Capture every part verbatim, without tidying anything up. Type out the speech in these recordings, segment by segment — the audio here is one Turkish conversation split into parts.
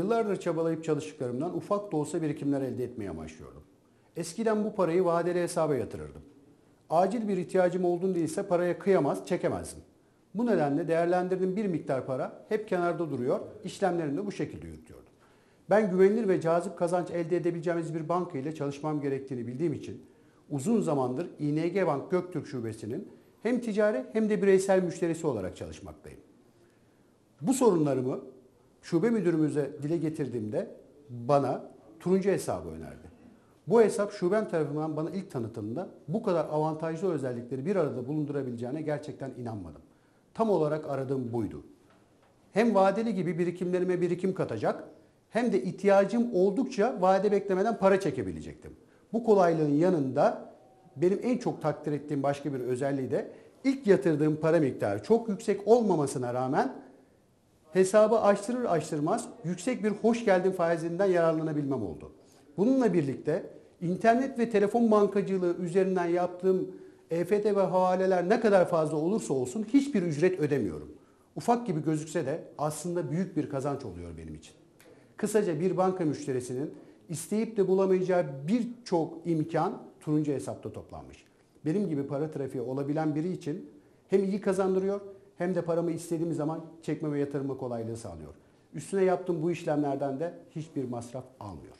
Yıllardır çabalayıp çalıştıklarımdan ufak da olsa birikimler elde etmeye amaçlıyordum. Eskiden bu parayı vadeli hesaba yatırırdım. Acil bir ihtiyacım olduğunda ise paraya kıyamaz, çekemezdim. Bu nedenle değerlendirdiğim bir miktar para hep kenarda duruyor, işlemlerimi de bu şekilde yürütüyordum. Ben güvenilir ve cazip kazanç elde edebileceğimiz bir banka ile çalışmam gerektiğini bildiğim için uzun zamandır İ N G Bank Göktürk Şubesi'nin hem ticari hem de bireysel müşterisi olarak çalışmaktayım. Bu sorunlarımı şube müdürümüze dile getirdiğimde bana turuncu hesabı önerdi. Bu hesap şubem tarafından bana ilk tanıtımda bu kadar avantajlı özellikleri bir arada bulundurabileceğine gerçekten inanmadım. Tam olarak aradığım buydu. Hem vadeli gibi birikimlerime birikim katacak hem de ihtiyacım oldukça vade beklemeden para çekebilecektim. Bu kolaylığın yanında benim en çok takdir ettiğim başka bir özelliği de ilk yatırdığım para miktarı çok yüksek olmamasına rağmen hesabı açtırır açtırmaz yüksek bir hoş geldin faizinden yararlanabilmem oldu. Bununla birlikte internet ve telefon bankacılığı üzerinden yaptığım E F T ve havaleler ne kadar fazla olursa olsun hiçbir ücret ödemiyorum. Ufak gibi gözükse de aslında büyük bir kazanç oluyor benim için. Kısaca bir banka müşterisinin isteyip de bulamayacağı birçok imkan turuncu hesapta toplanmış. Benim gibi para trafiği olabilen biri için hem iyi kazandırıyor hem de paramı istediğim zaman çekme ve yatırma kolaylığı sağlıyor. Üstüne yaptığım bu işlemlerden de hiçbir masraf almıyor.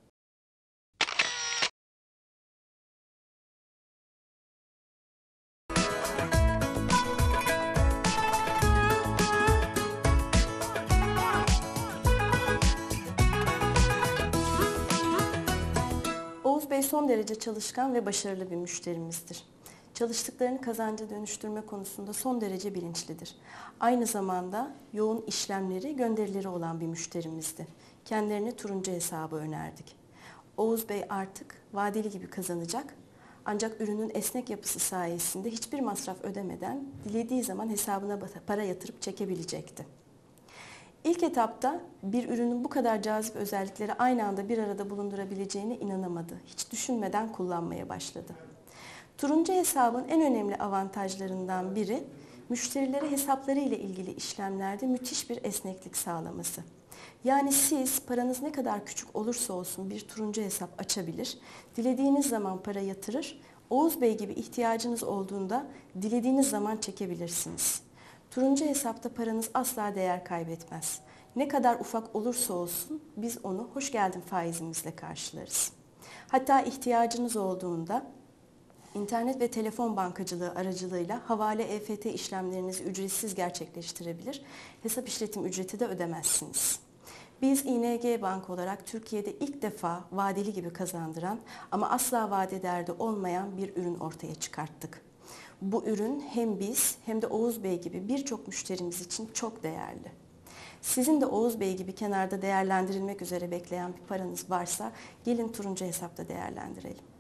Oğuz Bey son derece çalışkan ve başarılı bir müşterimizdir. Çalıştıklarını kazanca dönüştürme konusunda son derece bilinçlidir. Aynı zamanda yoğun işlemleri, gönderileri olan bir müşterimizdi. Kendilerine turuncu hesabı önerdik. Oğuz Bey artık vadeli gibi kazanacak, ancak ürünün esnek yapısı sayesinde hiçbir masraf ödemeden dilediği zaman hesabına para yatırıp çekebilecekti. İlk etapta bir ürünün bu kadar cazip özellikleri aynı anda bir arada bulundurabileceğine inanamadı. Hiç düşünmeden kullanmaya başladı. Turuncu hesabın en önemli avantajlarından biri, müşterilere hesapları ile ilgili işlemlerde müthiş bir esneklik sağlaması. Yani siz paranız ne kadar küçük olursa olsun bir turuncu hesap açabilir, dilediğiniz zaman para yatırır, Oğuz Bey gibi ihtiyacınız olduğunda dilediğiniz zaman çekebilirsiniz. Turuncu hesapta paranız asla değer kaybetmez. Ne kadar ufak olursa olsun biz onu hoş geldin faizimizle karşılarız. Hatta ihtiyacınız olduğunda İnternet ve telefon bankacılığı aracılığıyla havale E F T işlemlerinizi ücretsiz gerçekleştirebilir, hesap işletim ücreti de ödemezsiniz. Biz İ N G Bank olarak Türkiye'de ilk defa vadeli gibi kazandıran ama asla vade derdi olmayan bir ürün ortaya çıkarttık. Bu ürün hem biz hem de Oğuz Bey gibi birçok müşterimiz için çok değerli. Sizin de Oğuz Bey gibi kenarda değerlendirilmek üzere bekleyen bir paranız varsa gelin turuncu hesapta değerlendirelim.